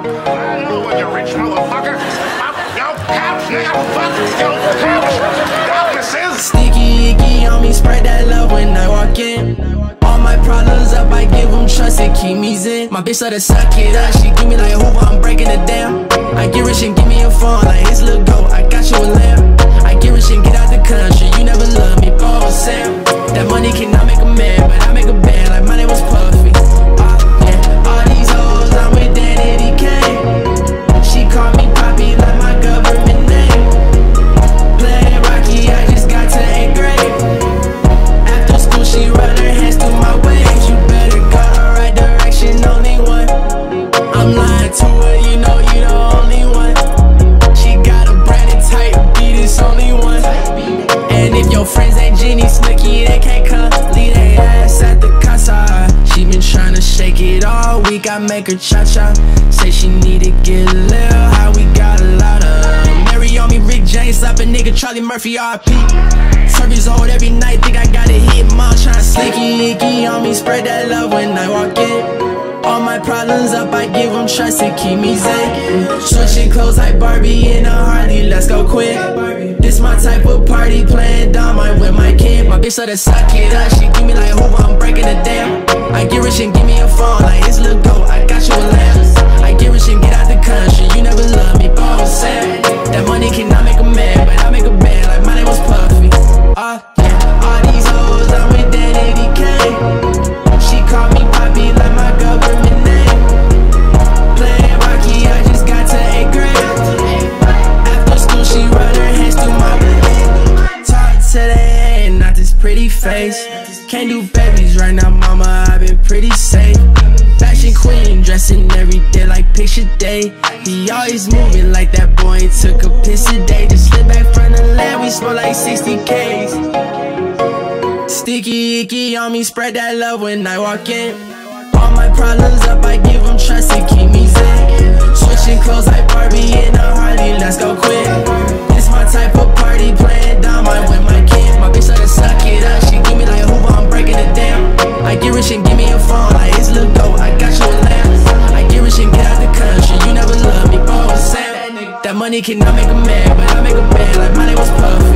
I know when you're rich, motherfucker. Up your couch, nigga. Fuck your couch. Darknesses. Sticky icky on me, spread that love when I walk in. All my problems up, I give them trust and keep me zen. My bitch let her suck it up, she give me like a Hoover, I'm breaking it down. I get rich and give me a phone, like it's Lil Go, I got you a lamb. I get rich and get out the country, you never love me, Paul Sam. That money cannot make a man, but I make a band like my name was Puffy. Yeah, all these hoes, I'm with Danny Kane. She call me Poppy like my government name. Playing Rocky, I just got to 8th grade. After school, she run her hands through my waves. You better go the right direction, only one. I'm lying to her, you know you the only one. She got a branded type beat, it's only one. And if your friends ain't Jenny Snooky, they can't come. Leave their ass at the casa. She been tryna shake it all week, I make her cha-cha. Say she need to get a little high, we got a lot of Mary on me, Rick James, slap a nigga, Charlie Murphy, RP. Service old every night, think I got it hit, mom tryna slicky icky on me, spread that love when I walk in. All my problems up, I give them trust and keep me zen. Switching clothes like Barbie in a Harley, let's go quick. This my type of party, playing dumb, I'm with my kid. My bitch let her suck it up, she give me like Hoover, I'm breaking it down. I get rich and give me a phone, like it's Lil Go, I got you a lamb. I get rich and get out the country, you never love me, Paul Sam. That money cannot make a man, but I make a band like my name was Puffy. Yeah, all these hoes, I'm with Danny Kane. She call me Poppy like my government name. Playing Rocky, I just got to 8th grade. After school, she run her hands through my legs. Talk to the hand, not this pretty face. Can't do babies right now, mama, I've been pretty safe. Fashion queen, dressing every day like picture day. He always moving like that boy, he took a piss today. Just slip back from the land, we smoke like 60 Ks. Sticky icky on me, spread that love when I walk in. All my problems up, I give them trust and keep me zen. Switching clothes like Barbie in a Harley, let's go quick. This my type of party, playing dumb, I'm with my kid. My bitch let her suck it up, she give me like Hoover, I'm breaking it down. I get rich and give me a phone, like it's Lil Go, I got you a lamb. I get rich and get out the country, you never love me, Paul Sam. That money cannot make a man, but I make a band like my name was Puff.